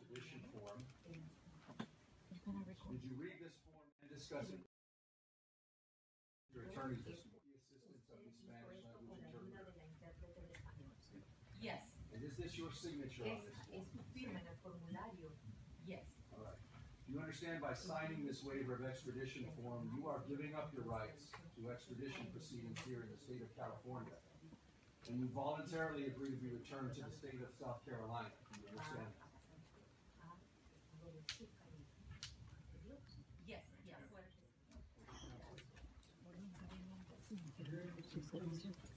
extradition form. Did you read this form and discuss it? Your attorney's the assistance of the Spanish language interpreter. Yes. And is this your signature on this form? Es tu firma en el formulario. Yes. All right. You understand by signing this waiver of extradition form, you are giving up your rights to extradition proceedings here in the state of California. And you voluntarily agree to be returned to the state of South Carolina. Do you understand that? Yes, yes.